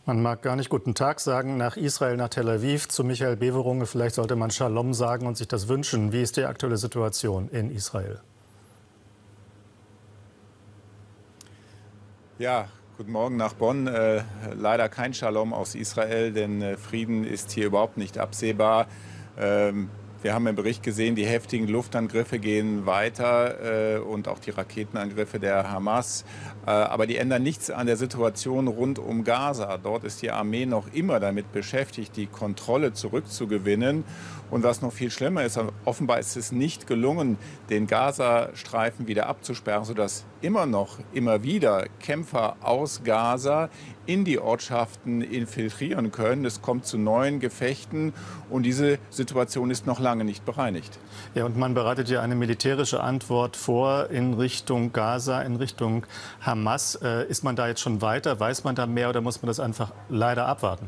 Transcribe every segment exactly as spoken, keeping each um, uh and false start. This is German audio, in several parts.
Man mag gar nicht guten Tag sagen nach Israel, nach Tel Aviv, zu Michael Beverunge. Vielleicht sollte man Shalom sagen und sich das wünschen. Wie ist die aktuelle Situation in Israel? Ja, guten Morgen nach Bonn. Äh, leider kein Shalom aus Israel, denn äh, Frieden ist hier überhaupt nicht absehbar. Ähm, wir haben im Bericht gesehen, die heftigen Luftangriffe gehen weiter äh, und auch die Raketenangriffe der Hamas. Äh, aber die ändern nichts an der Situation rund um Gaza. Dort ist die Armee noch immer damit beschäftigt, die Kontrolle zurückzugewinnen. Und was noch viel schlimmer ist, offenbar ist es nicht gelungen, den Gazastreifen wieder abzusperren, sodass immer noch, immer wieder Kämpfer aus Gaza in die Ortschaften infiltrieren können. Es kommt zu neuen Gefechten und diese Situation ist noch lange nicht bereinigt. Ja, und man bereitet ja eine militärische Antwort vor in Richtung Gaza, in Richtung Hamas. Äh, ist man da jetzt schon weiter? Weiß man da mehr oder muss man das einfach leider abwarten?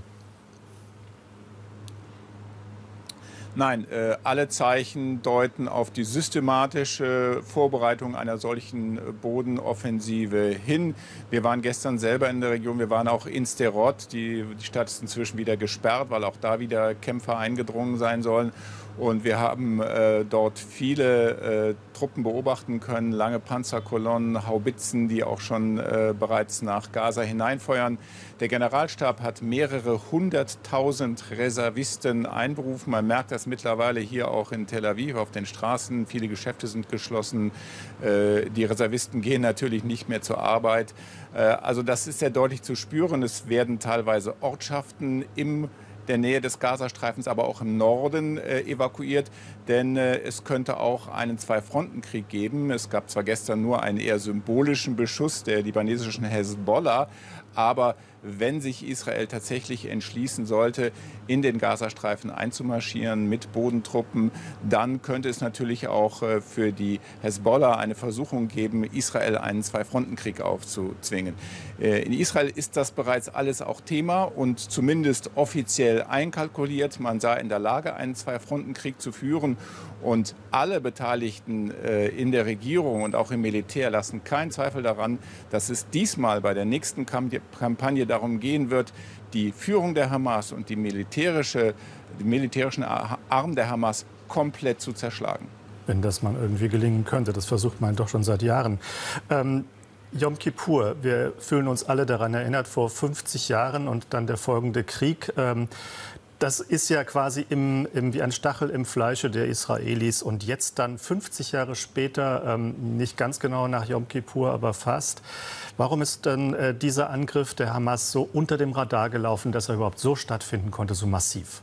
Nein, äh, alle Zeichen deuten auf die systematische Vorbereitung einer solchen Bodenoffensive hin. Wir waren gestern selber in der Region, wir waren auch in Sderot. Die, die Stadt ist inzwischen wieder gesperrt, weil auch da wieder Kämpfer eingedrungen sein sollen. Und wir haben äh, dort viele äh, Truppen beobachten können, lange Panzerkolonnen, Haubitzen, die auch schon äh, bereits nach Gaza hineinfeuern. Der Generalstab hat mehrere hunderttausend Reservisten einberufen. Man merkt das mittlerweile hier auch in Tel Aviv auf den Straßen. Viele Geschäfte sind geschlossen. Äh, die Reservisten gehen natürlich nicht mehr zur Arbeit. Äh, also das ist sehr deutlich zu spüren. Es werden teilweise Ortschaften im der Nähe des Gazastreifens, aber auch im Norden äh, evakuiert. Denn äh, es könnte auch einen Zwei-Fronten-Krieg geben. Es gab zwar gestern nur einen eher symbolischen Beschuss der libanesischen Hezbollah, aber wenn sich Israel tatsächlich entschließen sollte, in den Gazastreifen einzumarschieren mit Bodentruppen, dann könnte es natürlich auch äh, für die Hezbollah eine Versuchung geben, Israel einen Zwei-Fronten-Krieg aufzuzwingen. Äh, in Israel ist das bereits alles auch Thema und zumindest offiziell einkalkuliert. Man sei in der Lage, einen Zwei-Fronten-Krieg zu führen. Und alle Beteiligten äh, in der Regierung und auch im Militär lassen keinen Zweifel daran, dass es diesmal bei der nächsten Kampagne darum gehen wird, die Führung der Hamas und die militärische, den militärischen Arm der Hamas komplett zu zerschlagen. Wenn das mal irgendwie gelingen könnte, das versucht man doch schon seit Jahren. Ähm Yom Kippur, wir fühlen uns alle daran erinnert, vor fünfzig Jahren und dann der folgende Krieg. Ähm, das ist ja quasi im, im, wie ein Stachel im Fleische der Israelis. Und jetzt dann fünfzig Jahre später, ähm, nicht ganz genau nach Yom Kippur, aber fast. Warum ist dann äh, dieser Angriff der Hamas so unter dem Radar gelaufen, dass er überhaupt so stattfinden konnte, so massiv?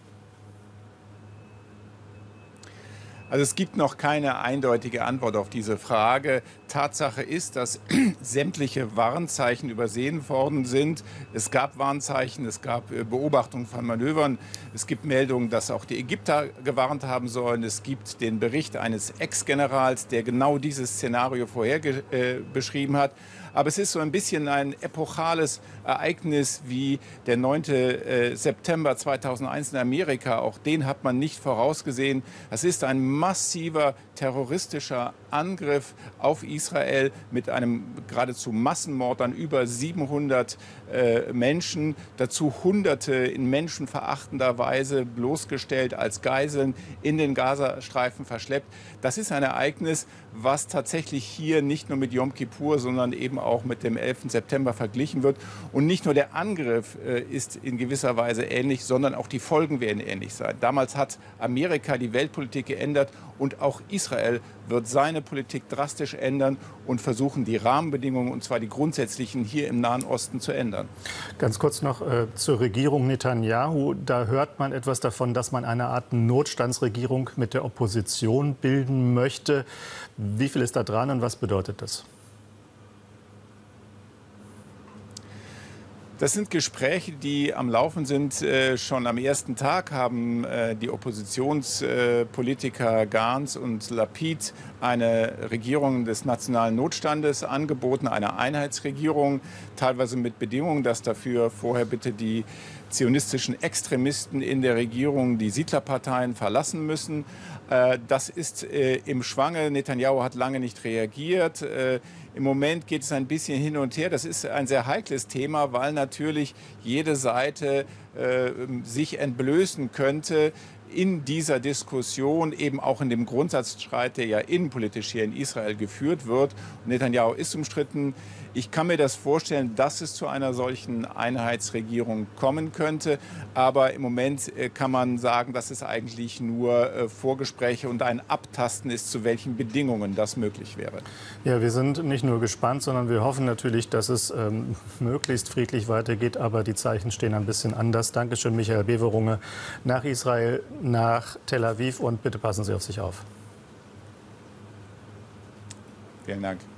Also es gibt noch keine eindeutige Antwort auf diese Frage. Tatsache ist, dass sämtliche Warnzeichen übersehen worden sind. Es gab Warnzeichen, es gab Beobachtungen von Manövern. Es gibt Meldungen, dass auch die Ägypter gewarnt haben sollen. Es gibt den Bericht eines Ex-Generals, der genau dieses Szenario vorher äh, beschrieben hat. Aber es ist so ein bisschen ein epochales Ereignis wie der neunte September zweitausendeins in Amerika. Auch den hat man nicht vorausgesehen. Das ist ein massiver terroristischer Angriff auf Israel mit einem geradezu Massenmord an über siebenhundert äh, Menschen. Dazu Hunderte in menschenverachtender Weise bloßgestellt, als Geiseln in den Gazastreifen verschleppt. Das ist ein Ereignis, was tatsächlich hier nicht nur mit Yom Kippur, sondern eben auch mit dem elften September verglichen wird. Und nicht nur der Angriff äh, ist in gewisser Weise ähnlich, sondern auch die Folgen werden ähnlich sein. Damals hat Amerika die Weltpolitik geändert und auch Israel wird seine Politik drastisch ändern und versuchen, die Rahmenbedingungen, und zwar die grundsätzlichen, hier im Nahen Osten zu ändern. Ganz kurz noch äh, zur Regierung Netanyahu. Da hört man etwas davon, dass man eine Art Notstandsregierung mit der Opposition bilden möchte. Wie viel ist da dran und was bedeutet das? Das sind Gespräche, die am Laufen sind. Äh, schon am ersten Tag haben äh, die Oppositionspolitiker äh, Gantz und Lapid eine Regierung des nationalen Notstandes angeboten, eine Einheitsregierung, teilweise mit Bedingungen, dass dafür vorher bitte die zionistischen Extremisten in der Regierung die Siedlerparteien verlassen müssen. Äh, das ist äh, im Schwange. Netanyahu hat lange nicht reagiert. Äh, Im Moment geht es ein bisschen hin und her. Das ist ein sehr heikles Thema, weil natürlich jede Seite äh, sich entblößen könnte in dieser Diskussion, eben auch in dem Grundsatzstreit, der ja innenpolitisch hier in Israel geführt wird. Netanyahu ist umstritten. Ich kann mir das vorstellen, dass es zu einer solchen Einheitsregierung kommen könnte. Aber im Moment kann man sagen, dass es eigentlich nur Vorgespräche und ein Abtasten ist, zu welchen Bedingungen das möglich wäre. Ja, wir sind nicht nur gespannt, sondern wir hoffen natürlich, dass es ähm, möglichst friedlich weitergeht. Aber die Zeichen stehen ein bisschen anders. Dankeschön, Michael Beverunge, nach Israel, nach Tel Aviv. Und bitte passen Sie auf sich auf. Vielen Dank.